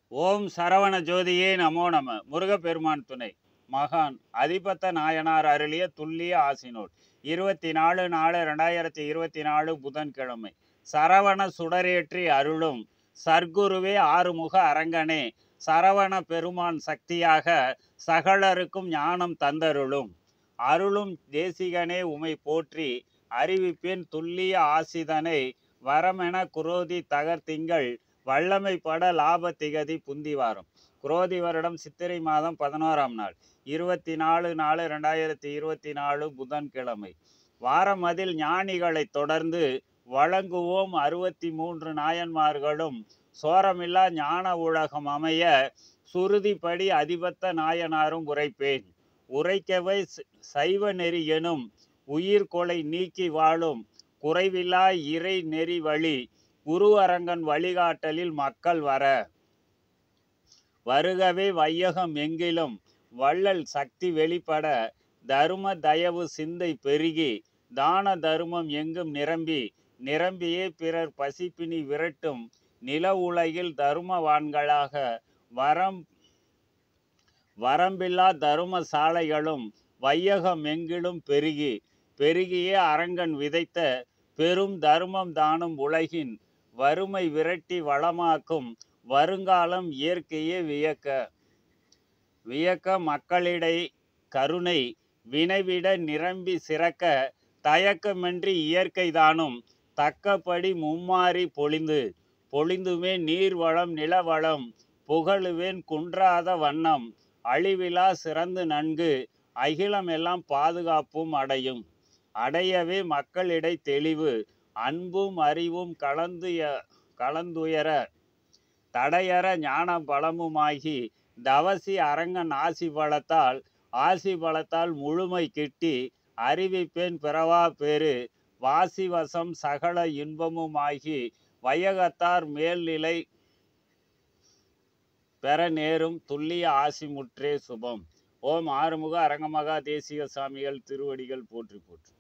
ஓம் சரவண ஜோதியே நமோ நம. முருகப்பெருமான் துணை. மகான் அதிபத்த நாயனார் அருளிய துல்லிய ஆசினோட் 24/4/2024 புதன்கிழமை. சரவண சுடரேற்றி அருளும் சர்க்குருவே ஆறுமுக அரங்கனே, சரவண பெருமான் சக்தியாக சகலருக்கும் ஞானம் தந்தருளும் அருளும் தேசிகனே உமை போற்றி. அறிவிப்பேன் துல்லிய ஆசிதனை வரமென குரோதி தகர்த்திங்கள் வல்லமைப்பட லாப திகதி புந்திவாரம். குரோதி வருடம் சித்திரை மாதம் 11ஆம் நாள் 24/4/2024 புதன்கிழமை. வாரமதில் ஞானிகளை தொடர்ந்து வழங்குவோம் 63 நாயன்மார்களும் சோரமில்லா ஞான உலகம் அமைய சுருதிப்படி அதிபத்த நாயனாரும் உரைப்பேன். உரைக்கவை சைவ நெறி எனும் உயிர் கொலை நீக்கி வாழும் குறைவில்லா இறை நெறி வழி குரு அரங்கன் வழிகாட்டலில் மக்கள் வருகவே வையகம் எங்கிலும் வள்ளல் சக்தி வெளிப்பட தரும தயவு சிந்தை பெருகி தான தருமம் எங்கும் நிரம்பியே பிறர் பசிப்பினி விரட்டும் நில உலகில் தருமவான்களாக வரம்பில்லா தரும சாலைகளும் வையகம் எங்கிலும் பெருகியே அரங்கன் விதைத்த பெரும் தர்மம் தானும் உலகின் வறுமை விரட்டி வளமாக்கும் வருங்காலம் இயற்கையே வியக்க மக்களிடை கருணை வினைவிட நிரம்பி சிறக்க தயக்கமின்றி இயற்கை தானும் தக்கபடி மும்மாறி பொழிந்துமே நீர்வளம் நிலவளம் புகழுவேன் குன்றாத வண்ணம் அழிவிலா சிறந்து நன்கு அகிலம் எல்லாம் பாதுகாப்பும் அடையவே மக்களிடை தெளிவு அன்பும் அறிவும் கலந்துயர தடையற ஞான பலமுமாகி தவசி அரங்கன் ஆசி பலத்தால் முழுமை கிட்டி அறிவிப்பேன் பிறவா பேரு வாசிவசம் சகல இன்பமுமாகி வையகத்தார் மேல்நிலை பெற நேரும் துல்லிய ஆசி முற்றே சுபம். ஓம் ஆறுமுக அரங்கமகா தேசிக சாமிகள் திருவடிகள் போற்றி போற்றி.